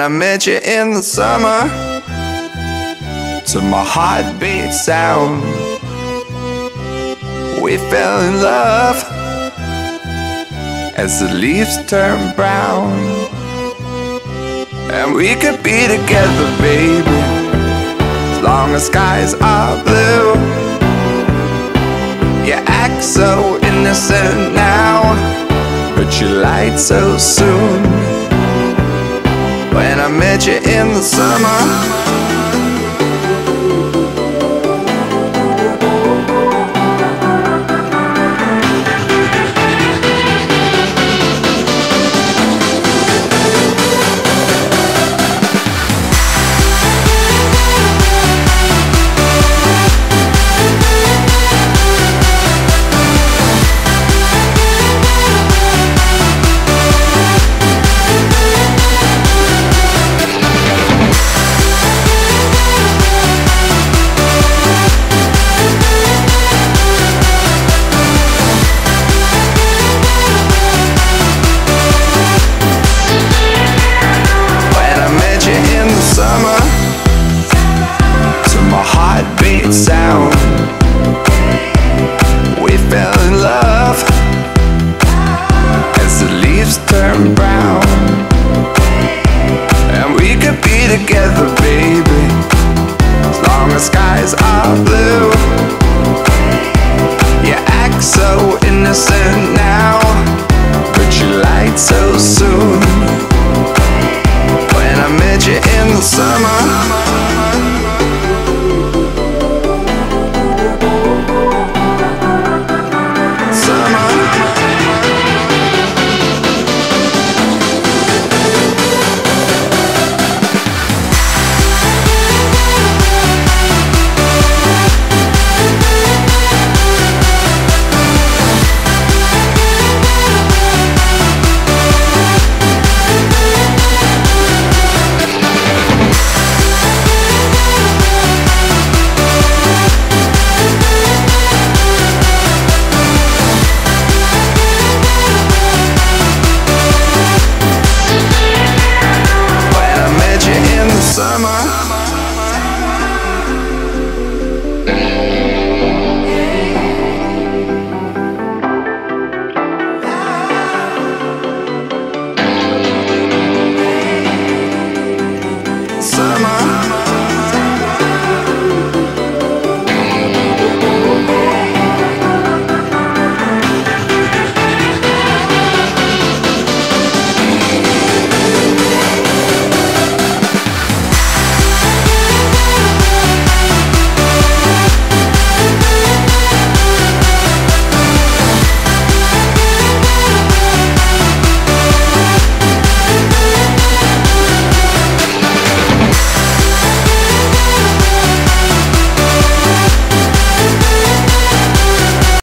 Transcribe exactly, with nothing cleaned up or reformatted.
I met you in the summer, to my heartbeat sound, we fell in love as the leaves turn brown. And we could be together, baby, as long as skies are blue. You act so innocent now, but you lied so soon. When I met you in the summer,